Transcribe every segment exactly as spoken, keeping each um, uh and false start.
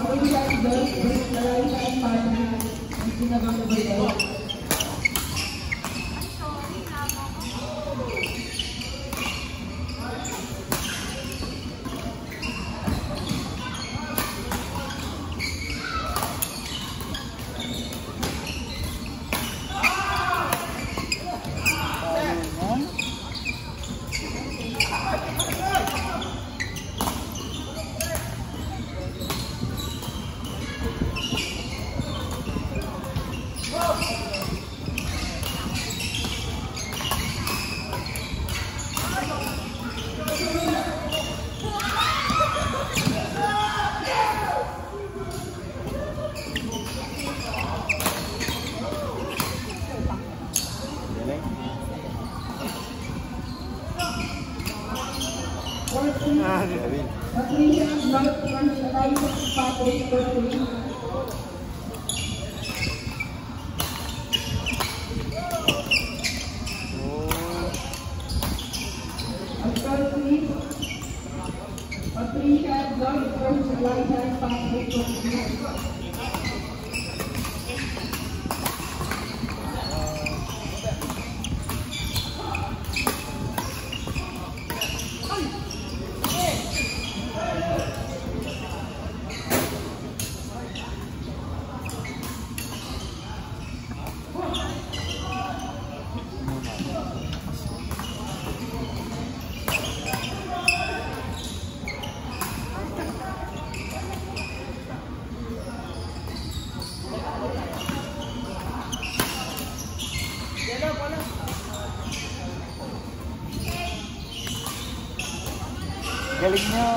Galing nyo.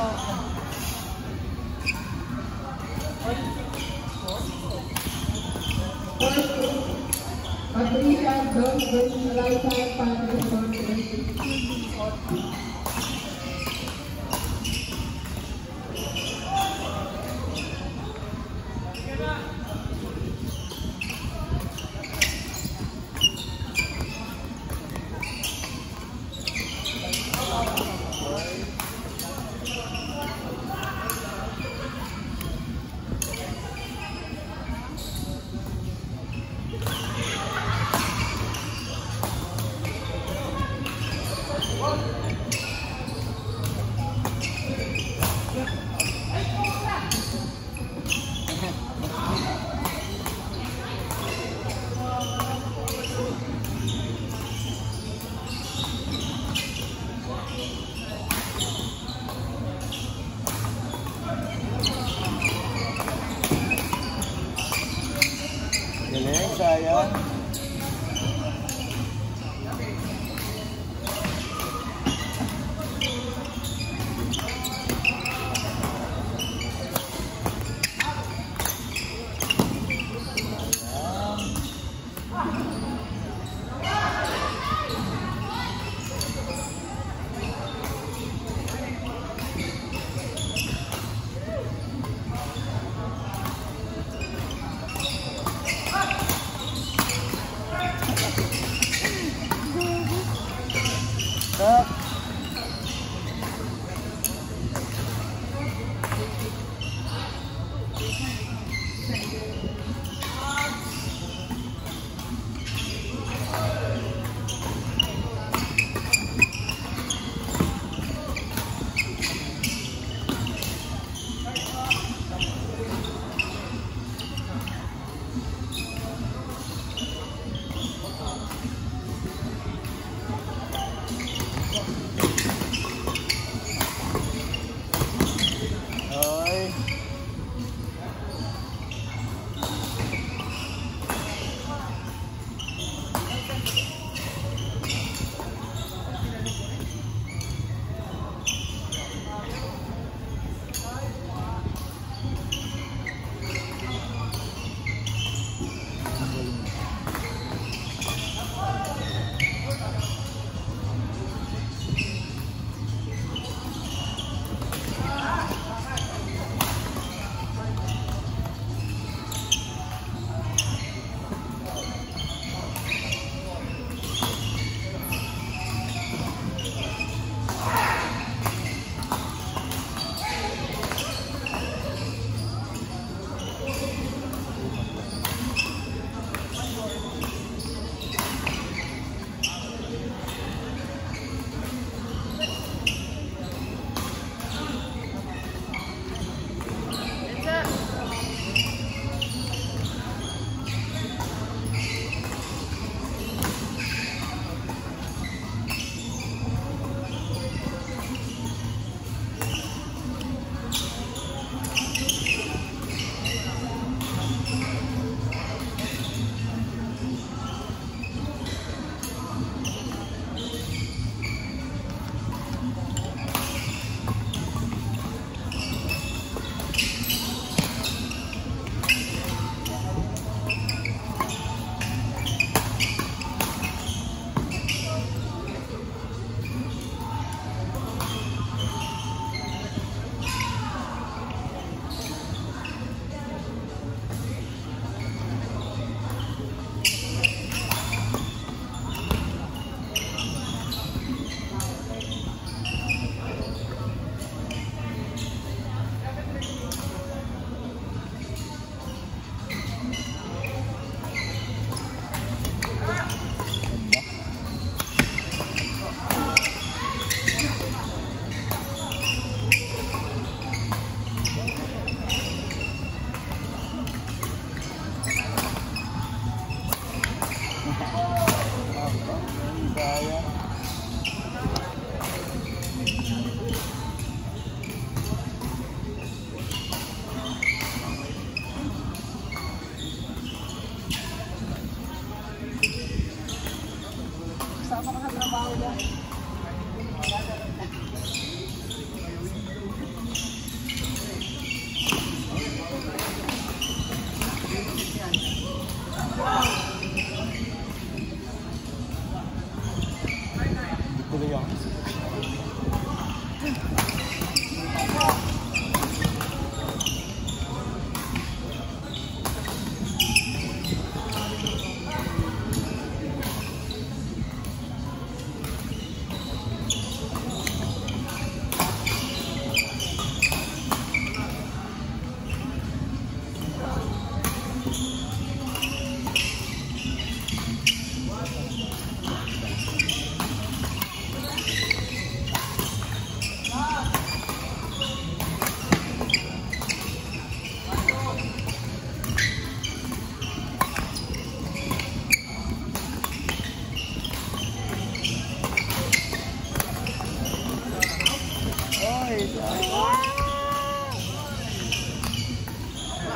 Patricia Jones versus Lifetime Foundation. Galing, sayang.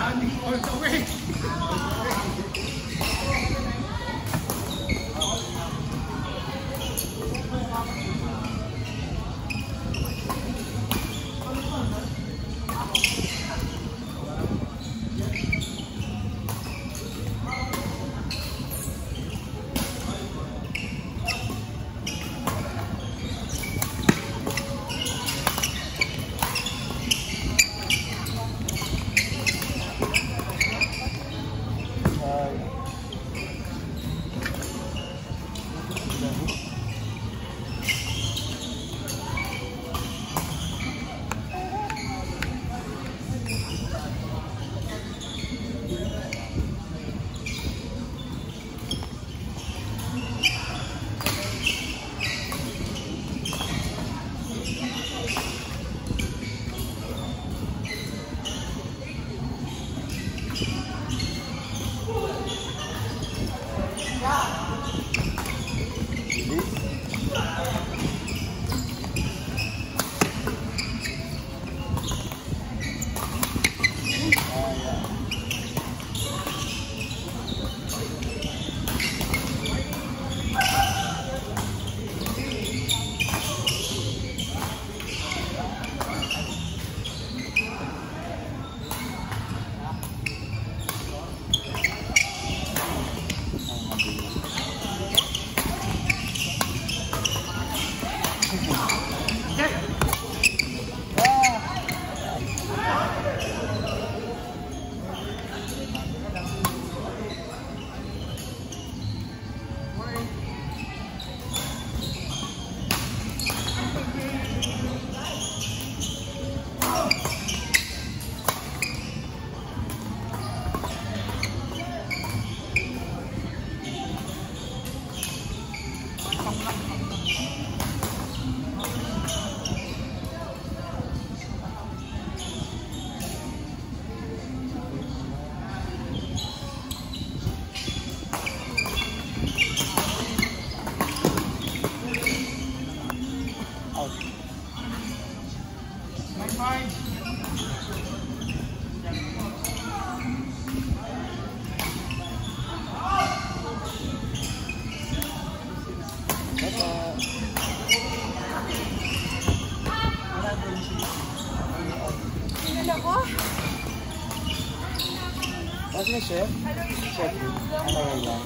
What's my chef? Chef. Ano lang?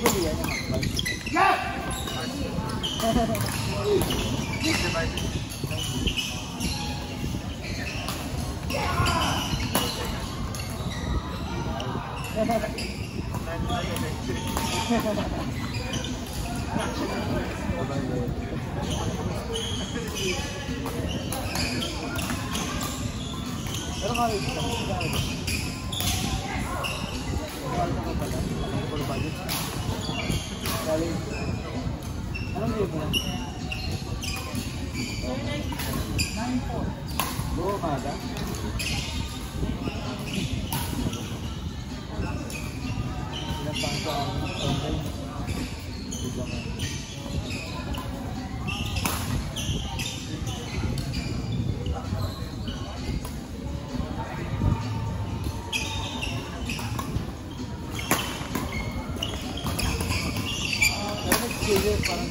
Usually yan yung pero kaya ito, kaya ito. Kaya ito ko pala, full budget. Kaya ito. Anong libo na? nine four. Buo kada? Ilang pang sa online? Bigla mo. Pero parang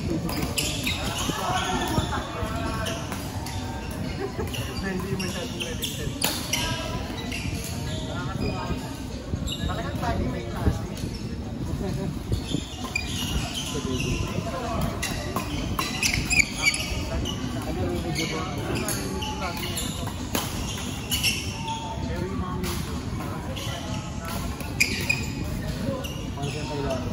hindi masyadong related. Talagang tayo may klase. Ano rin medyo ba? Pero yung mga medyo parang kailangan.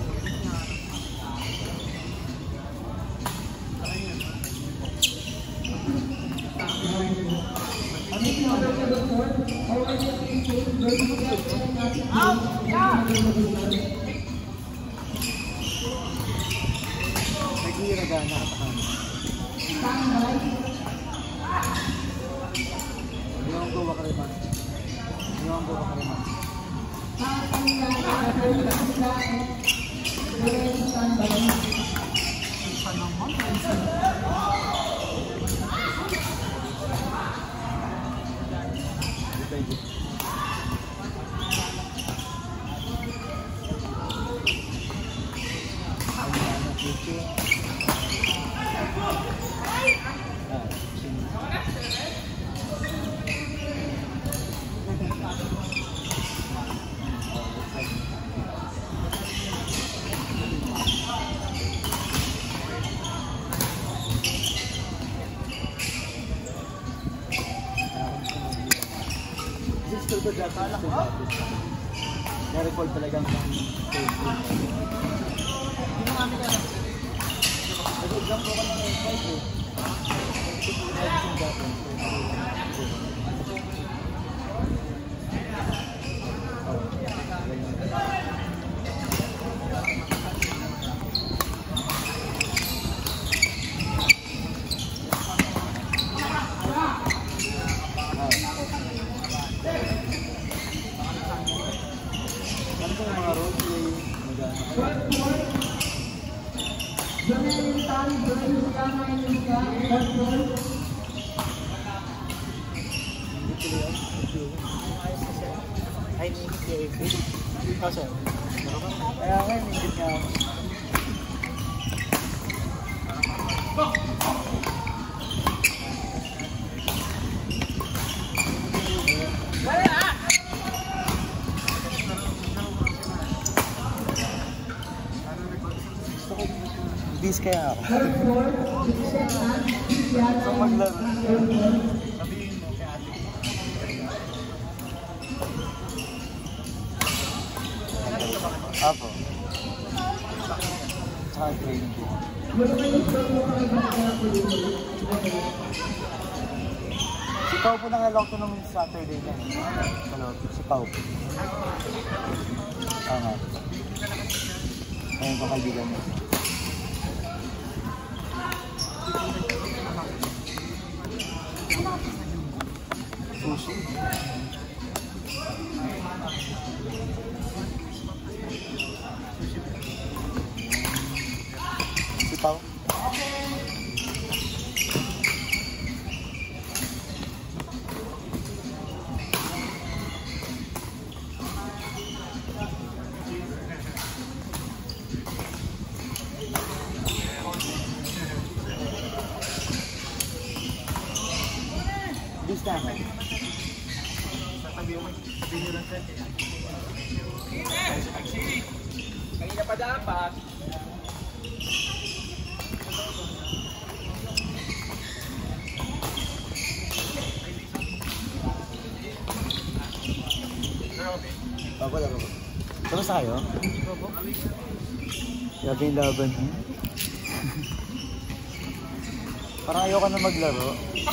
Naghihiragana at ako. Ilang gawa ka rin man. Ilang gawa ka rin man. Isa naman. Thank you. Gusto ko dati gusto dati. Na-record talagang pang Facebook. Hindi naman ka na. Nag-exam ko ka ng website eh. Gusto ko editing dati. Ay, ningit niya eh. Kasi, kaya nga ningit niya ako. Bis kaya ako. So maglaro. Sabihin mo kay ate. Apo. Tsaka training ko. Si Pao po nangalok ko nung Saturday lang. Si Pao po. Tama. Ayun ko kaibigan mo. Sushi. Sitaw. This time. Kanina pa dapat. Papalaro ko. Tapos na kayo? Grabe yung laban niyo. Parang ayoko na maglaro.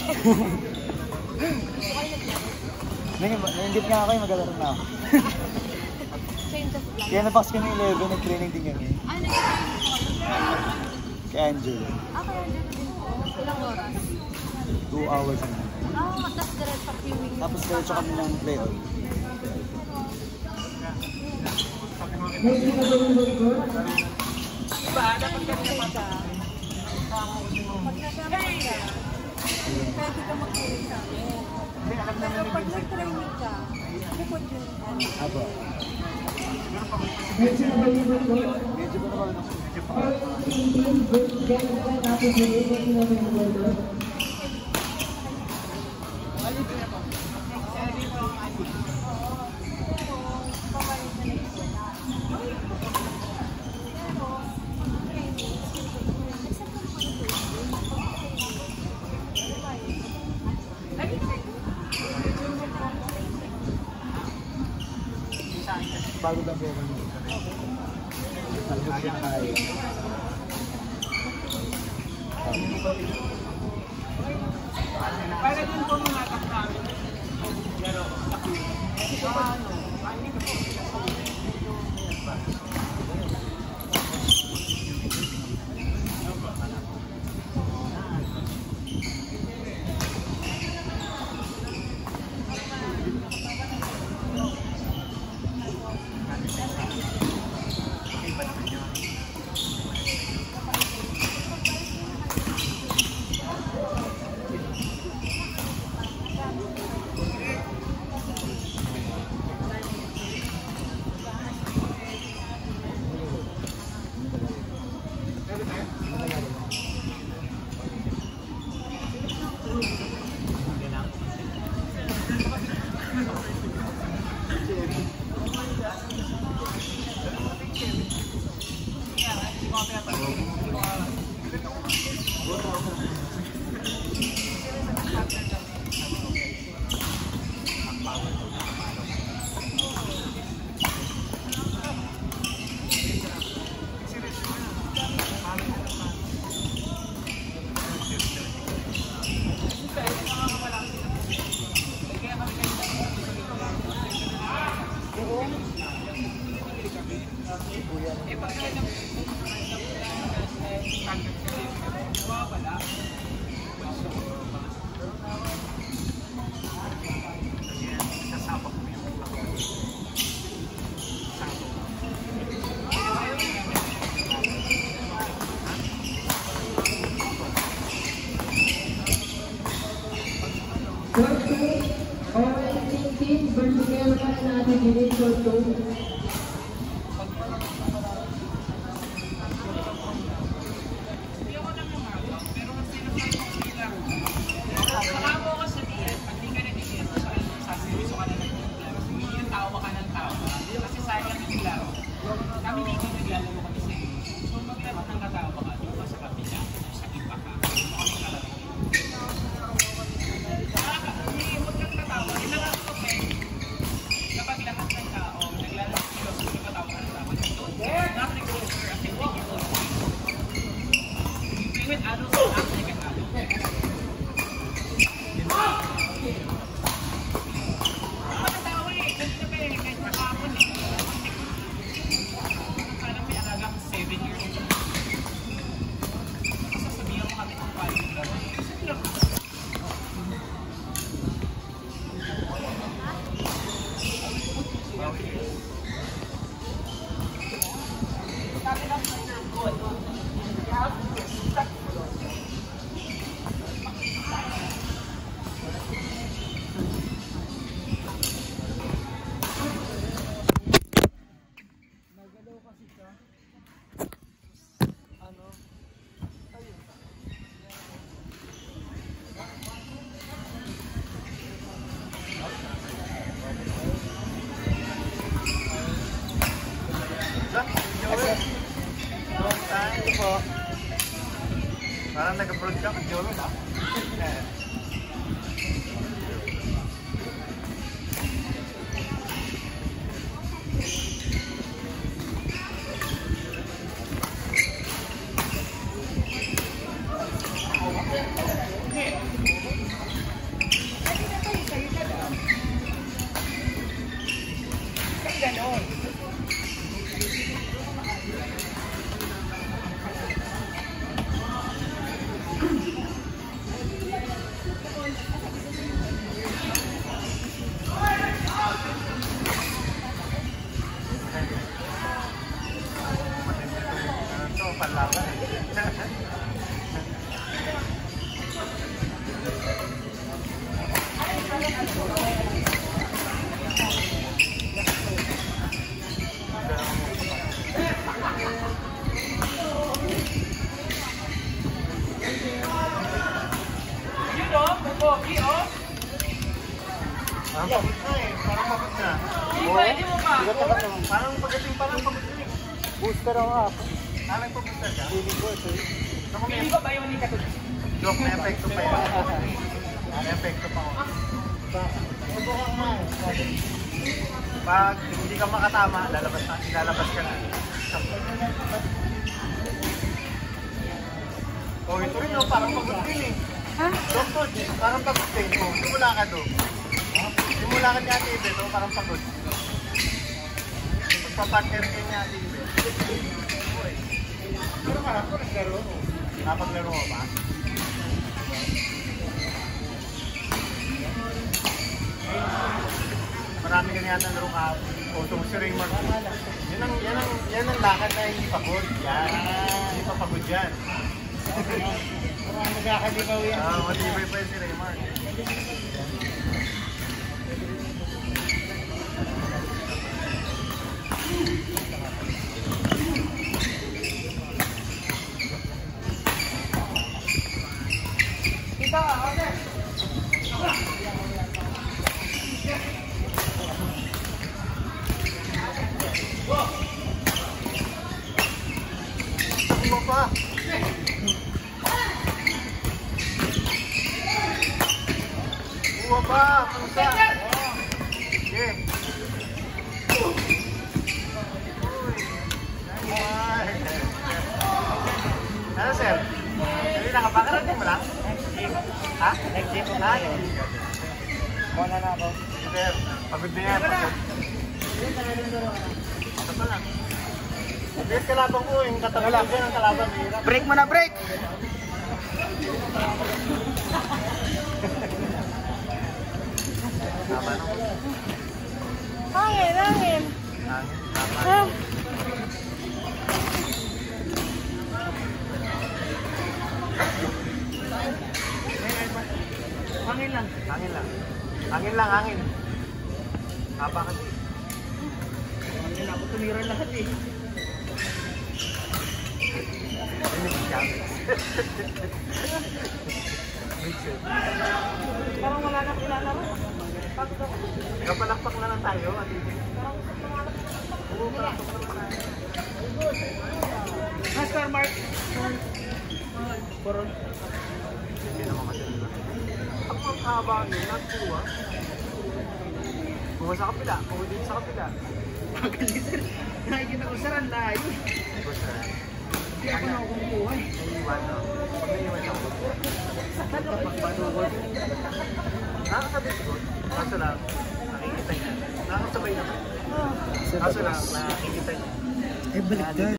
Nainggit nga ako yung maglalaro na ako. Kaya napakas kami eleven, nag-training din kami. Ah, nag-training ko. Kay Angelo. Ah, kay Angelo din po. Ilang oras? Two hours na. Ah, tapos diretso viewing. Tapos diretso kami ng play-off. Medyo na ba yung good? Diba, dapat ka naman ka. Pag nasama ka, pwede ka mag-training sa amin. Pero pag nag-training ka, bukod yun. Apo. Medyo na ba yung good? Medyo ko naman. All team good. Ganun na natin yung medyo na ba yung good? Bago lang po kami. Talbog siya kaya. Para din po mga taknamin. Pero, ano, Parang nag-upload ka, Jolo ba? pogi, oh. Parang pagod na eh. Parang pagod na. Hindi pwede mo pa. Bigat na ba? Parang pagdating pa lang pagod na eh. Booster ako ako. Ah, may pag-booster ka? Feeling ko ito eh. Hindi ko ba yung hindi ka to? Joke, may epekto pa yan. May epekto pa ako. Subukan nga eh. Pag hindi ka makatama, lalabas na, ilalabas ka na. Oh, ito rin oh, parang pagod din eh. Ha? Doktor, parang pagod din. Oh, simula ka do. Simula ka niya Ate Ibe, oh, parang pagod. Magpa-partner kayo niya Ate Ibe. Pero parang ko naglaro. Napaglaro ko ba? Marami ka niyata laro ka. O, itong si Raymond. Yan ang, yan ang, yan ang lakad na hindi pagod. Yan. Hindi pa pagod yan. Parang magkakalibaw yan. Ah, matibay pa yun si Raymond. Dito, order. Mo pa. Buwa pa, pusa. Sige. Ano sir? Hindi nakapakarating mo lang? Ha? Nag-jeep na. Muna na ako. Sir, pagod na yan. Pagod. Ito pa lang. Mabilis kalaban ko, yung katagal dyan ang kalaban. Break mo na, break! Tama no? Hangin, hangin. Hangin, tama. Ah. Hangin lang. Hangin lang. Hangin lang, hangin. Haba kasi. Hangin lang. Ako tumira lahat eh. Parang wala na kilala mo. Pagod ako. Kapalakpak na lang tayo. Parang gusto ko nga. Oo, palakpak na lang tayo. Master Mark. Coron. Hindi naman kasi nila. Ang mga haba nyo, nagkuha. Kuha sa kapila, kuha din sa kapila. Pagkalitan. Nakikita ko sir, ang layo. Kuha sa... Hindi ako na kumukuha eh. Naiiwan, no? Pag naiiwan ako. Pagpanugod. Nakakasabay siguro. Kaso lang, nakikita niya. Nakakasabay naman. Kaso lang, nakikita niya. Eh, balik